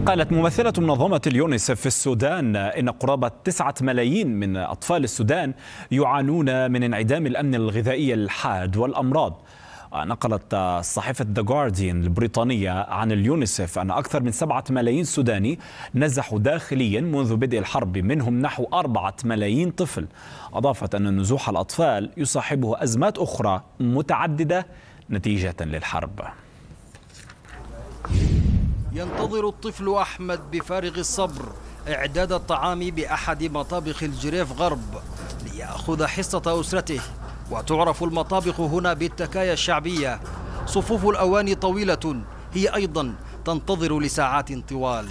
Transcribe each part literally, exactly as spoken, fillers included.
قالت ممثلة منظمة اليونيسف في السودان إن قرابة تسعة ملايين من أطفال السودان يعانون من انعدام الأمن الغذائي الحاد والأمراض. نقلت صحيفة The Guardian البريطانية عن اليونيسف أن أكثر من سبعة ملايين سوداني نزحوا داخليا منذ بدء الحرب، منهم نحو أربعة ملايين طفل. أضافت أن نزوح الأطفال يصاحبه أزمات أخرى متعددة نتيجة للحرب. ينتظر الطفل أحمد بفارغ الصبر إعداد الطعام بأحد مطابخ الجريف غرب ليأخذ حصة أسرته. وتعرف المطابخ هنا بالتكايا الشعبية. صفوف الأواني طويلة، هي أيضا تنتظر لساعات طوال.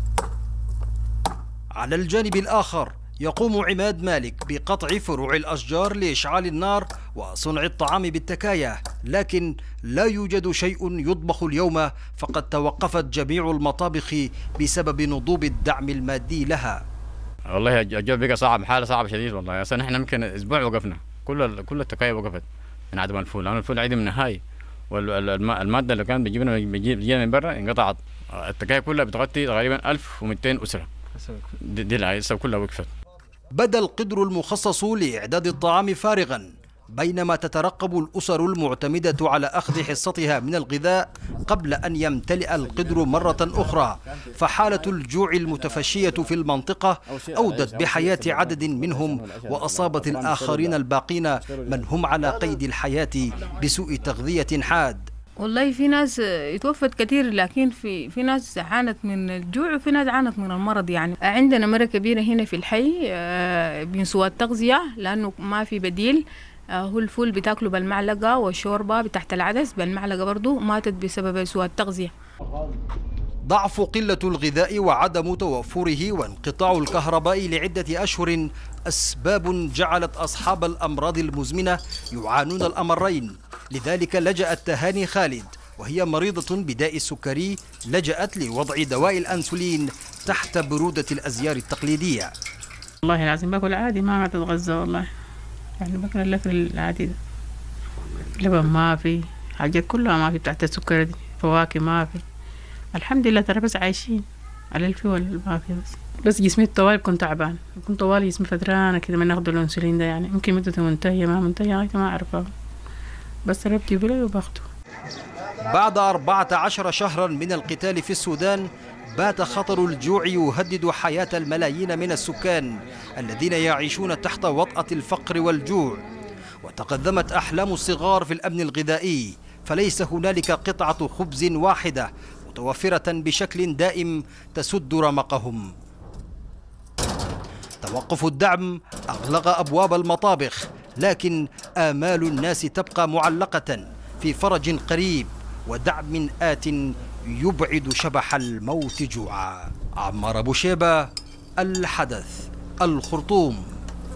على الجانب الآخر يقوم عماد مالك بقطع فروع الأشجار لإشعال النار وصنع الطعام بالتكايا، لكن لا يوجد شيء يطبخ اليوم، فقد توقفت جميع المطابخ بسبب نضوب الدعم المادي لها. والله الجو بقى صعب، حالة صعبة شديد والله. اصلا احنا يمكن اسبوع وقفنا، كل كل التكايا وقفت من عدم الفول، لأن الفول عدم نهائي، والمادة اللي كانت بتجيبنا بتجينا من برا انقطعت. التكايا كلها بتغطي تقريبا ألف ومئتين أسرة، دي, دي العيسة كلها وقفت. بدا القدر المخصص لإعداد الطعام فارغا، بينما تترقب الأسر المعتمدة على أخذ حصتها من الغذاء قبل أن يمتلئ القدر مرة أخرى. فحالة الجوع المتفشية في المنطقة أودت بحياة عدد منهم وأصابت الآخرين الباقين من هم على قيد الحياة بسوء تغذية حاد. والله في ناس اتوفت كثير، لكن في في ناس عانت من الجوع وفي ناس عانت من المرض. يعني عندنا مرة كبيرة هنا في الحي من سوء التغذية، لأنه ما في بديل. هو الفول بتاكله بالمعلقة والشوربة بتحت العدس بالمعلقة برضو، ماتت بسبب سوء التغذية. ضعف قلة الغذاء وعدم توفره وانقطاع الكهرباء لعدة أشهر أسباب جعلت أصحاب الأمراض المزمنة يعانون الأمرين. لذلك لجأت تهاني خالد وهي مريضة بداء السكري، لجأت لوضع دواء الأنسولين تحت برودة الأزيار التقليدية. والله العظيم باكل عادي، ما قاعد أتغذى والله، يعني باكل الأكل العادي ده. لبن ما في، حاجات كلها ما في تحت السكر دي، فواكه ما في. الحمد لله ترى بس عايشين على الفول ما في. بس بس جسمي طوال كنت تعبان، كنت طوال جسمي فترانة كده من ناخد الأنسولين ده، يعني يمكن مدته منتهية ما منتهية ما أعرفها، بس ربتي بلا وباخده. بعد أربعة عشر شهرا من القتال في السودان، بات خطر الجوع يهدد حياة الملايين من السكان الذين يعيشون تحت وطأة الفقر والجوع. وتقدمت أحلام الصغار في الأمن الغذائي، فليس هنالك قطعة خبز واحدة متوفرة بشكل دائم تسد رمقهم. توقف الدعم أغلق أبواب المطابخ، لكن آمال الناس تبقى معلقة في فرج قريب ودعم آت يبعد شبح الموت جوعا. عمار أبو شيبة، الحدث، الخرطوم.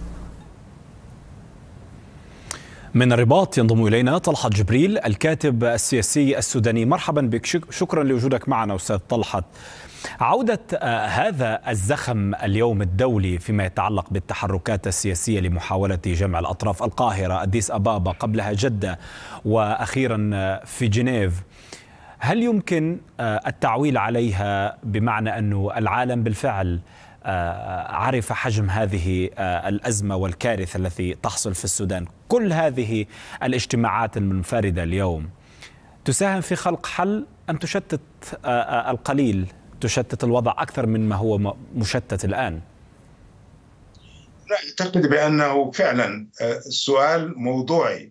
من الرباط ينضم إلينا طلحة جبريل الكاتب السياسي السوداني. مرحبا بك، شكرا لوجودك معنا أستاذ طلحة. عودة هذا الزخم اليوم الدولي فيما يتعلق بالتحركات السياسية لمحاولة جمع الأطراف، القاهرة، أديس أبابا، قبلها جدة، وأخيرا في جنيف، هل يمكن التعويل عليها بمعنى أن العالم بالفعل عرف حجم هذه الأزمة والكارثة التي تحصل في السودان؟ كل هذه الاجتماعات المنفردة اليوم تساهم في خلق حل أم تشتت القليل، تشتت الوضع أكثر من ما هو مشتت الآن؟ أعتقد بأنه فعلا السؤال موضوعي،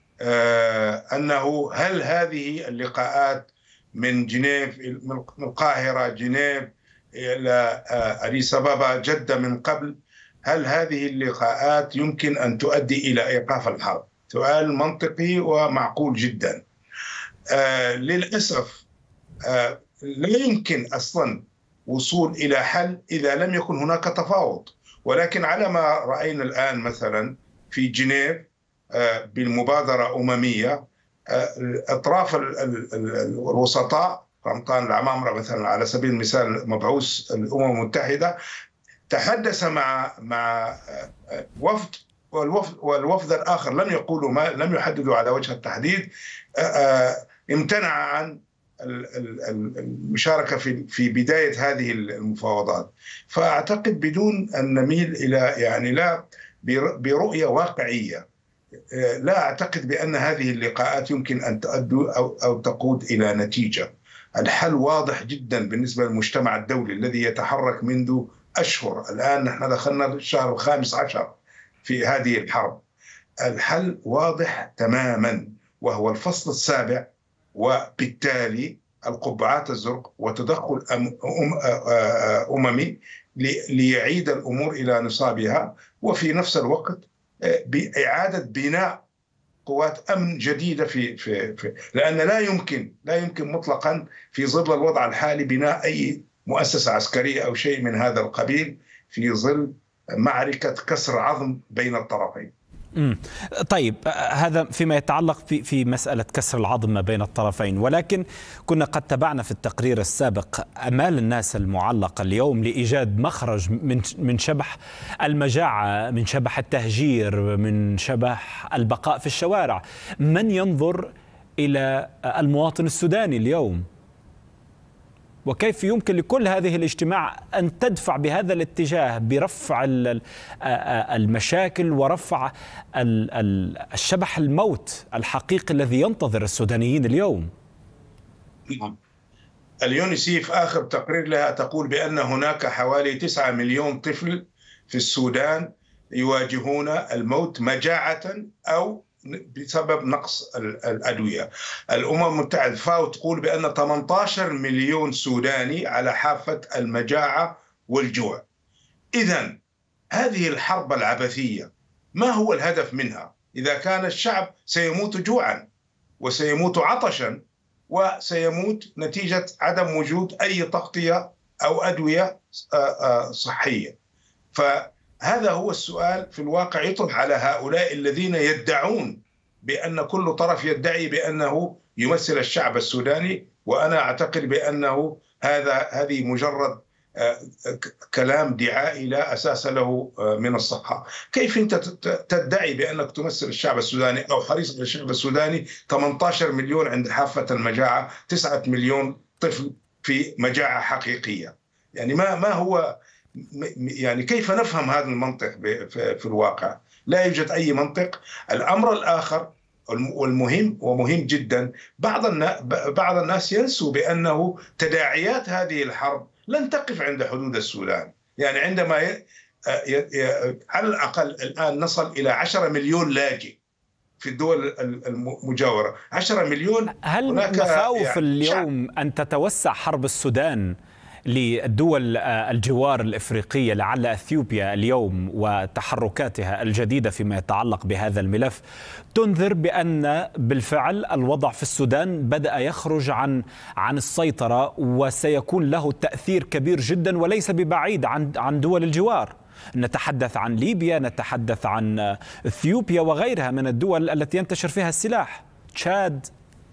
أنه هل هذه اللقاءات من جنيف، من القاهرة، جنيف إلى أديس أبابا، جدة من قبل، هل هذه اللقاءات يمكن أن تؤدي إلى إيقاف الحرب؟ سؤال منطقي ومعقول جدا. آه للأسف آه لا يمكن أصلا وصول إلى حل إذا لم يكن هناك تفاوض، ولكن على ما رأينا الآن مثلا في جنيف آه بالمبادرة أممية، آه أطراف الوسطاء، قمطان العمامرة مثلا على سبيل المثال مبعوث الأمم المتحدة، تحدث مع مع وفد، والوفد والوفد الآخر لم يقولوا، ما لم يحددوا على وجه التحديد، امتنع عن المشاركة في في بداية هذه المفاوضات. فأعتقد بدون أن نميل إلى يعني لا برؤية واقعية، لا أعتقد بأن هذه اللقاءات يمكن أن تؤدي أو أو تقود إلى نتيجة. الحل واضح جدا بالنسبة للمجتمع الدولي الذي يتحرك منذ أشهر، الآن نحن دخلنا الشهر الخامس عشر في هذه الحرب. الحل واضح تماما، وهو الفصل السابع، وبالتالي القبعات الزرق وتدخل أممي ليعيد الأمور إلى نصابها، وفي نفس الوقت بإعادة بناء قوات أمن جديدة في في في لأن لا يمكن لا يمكن مطلقا في ظل الوضع الحالي بناء أي مؤسسة عسكرية أو شيء من هذا القبيل في ظل معركة كسر عظم بين الطرفين. مم. طيب هذا فيما يتعلق في في مسألة كسر العظم ما بين الطرفين، ولكن كنا قد تابعنا في التقرير السابق آمال الناس المعلقة اليوم لإيجاد مخرج من من شبح المجاعة، من شبح التهجير، من شبح البقاء في الشوارع. من ينظر إلى المواطن السوداني اليوم؟ وكيف يمكن لكل هذه الاجتماع أن تدفع بهذا الاتجاه برفع المشاكل ورفع الشبح الموت الحقيقي الذي ينتظر السودانيين اليوم؟ اليونيسيف آخر تقرير لها تقول بأن هناك حوالي تسعة مليون طفل في السودان يواجهون الموت مجاعة أو بسبب نقص الأدوية. الأمم المتحدة فاو تقول بأن ثمانية عشر مليون سوداني على حافة المجاعة والجوع. إذن هذه الحرب العبثية ما هو الهدف منها إذا كان الشعب سيموت جوعا وسيموت عطشا وسيموت نتيجة عدم وجود أي تغطية أو أدوية صحية؟ فهذا هو السؤال في الواقع يطرح على هؤلاء الذين يدعون بأن كل طرف يدعي بأنه يمثل الشعب السوداني، وأنا أعتقد بأنه هذا هذه مجرد كلام دعائي لا أساس له من الصحة. كيف أنت تدعي بأنك تمثل الشعب السوداني أو حريص على الشعب السوداني؟ ثمانية عشر مليون عند حافة المجاعة، تسعة مليون طفل في مجاعة حقيقية. يعني ما ما هو يعني كيف نفهم هذا المنطق في الواقع؟ لا يوجد أي منطق. الأمر الآخر والمهم ومهم جدا، بعض بعض الناس ينسوا بأنه تداعيات هذه الحرب لن تقف عند حدود السودان. يعني عندما ي... ي... ي... على الأقل الآن نصل إلى عشرة مليون لاجئ في الدول المجاورة. عشرة مليون. هل مخاوف يعني اليوم شعب. أن تتوسع حرب السودان للدول الجوار الإفريقية، لعل أثيوبيا اليوم وتحركاتها الجديدة فيما يتعلق بهذا الملف تنذر بأن بالفعل الوضع في السودان بدأ يخرج عن عن السيطرة، وسيكون له تأثير كبير جدا وليس ببعيد عن عن دول الجوار؟ نتحدث عن ليبيا، نتحدث عن أثيوبيا وغيرها من الدول التي ينتشر فيها السلاح، تشاد.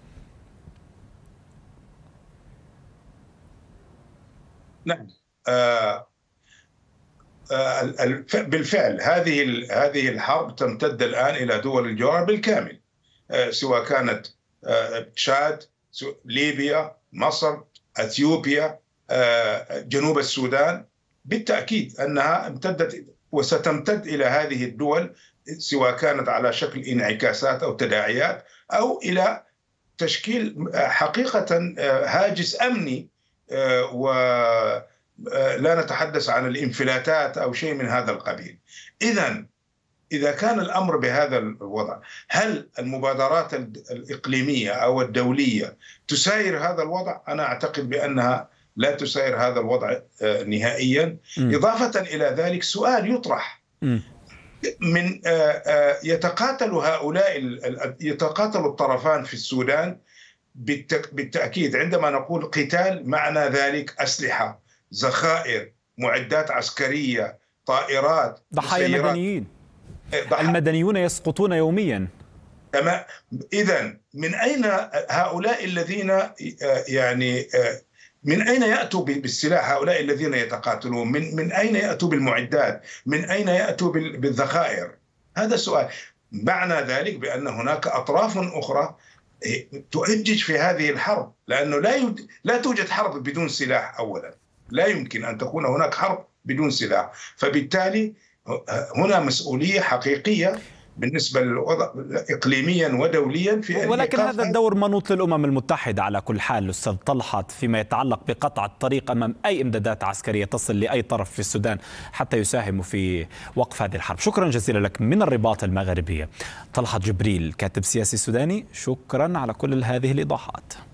نعم، آه آه بالفعل هذه هذه الحرب تمتد الآن إلى دول الجوار بالكامل، آه سواء كانت آه تشاد، ليبيا، مصر، أثيوبيا، آه جنوب السودان. بالتأكيد أنها امتدت وستمتد إلى هذه الدول، سواء كانت على شكل انعكاسات أو تداعيات أو إلى تشكيل حقيقة هاجس أمني، ولا نتحدث عن الانفلاتات أو شيء من هذا القبيل. إذن إذا كان الأمر بهذا الوضع، هل المبادرات الإقليمية أو الدولية تساير هذا الوضع؟ أنا أعتقد بأنها لا تساير هذا الوضع نهائيا. م. إضافة إلى ذلك سؤال يطرح، م. من يتقاتل هؤلاء يتقاتل الطرفان في السودان بالتأكيد. عندما نقول قتال معنى ذلك أسلحة، ذخائر، معدات عسكرية، طائرات، ضحايا مدنيين. ضح... المدنيون يسقطون يوميا. تمام. إذن من أين هؤلاء الذين يعني من أين يأتوا بالسلاح؟ هؤلاء الذين يتقاتلون من من أين يأتوا بالمعدات؟ من أين يأتوا بالذخائر؟ هذا السؤال. معنى ذلك بأن هناك أطراف أخرى تؤجج في هذه الحرب، لأنه لا يد... لا توجد حرب بدون سلاح. أولا لا يمكن أن تكون هناك حرب بدون سلاح، فبالتالي هنا مسؤولية حقيقية بالنسبة للوضع إقليميا ودوليا في ولكن هذا الدور منوط للأمم المتحدة على كل حال أستاذ طلحت، فيما يتعلق بقطع الطريق أمام أي إمدادات عسكرية تصل لأي طرف في السودان حتى يساهموا في وقف هذه الحرب. شكرا جزيلا لك من الرباط المغربية طلحت جبريل، كاتب سياسي سوداني، شكرا على كل هذه الإيضاحات.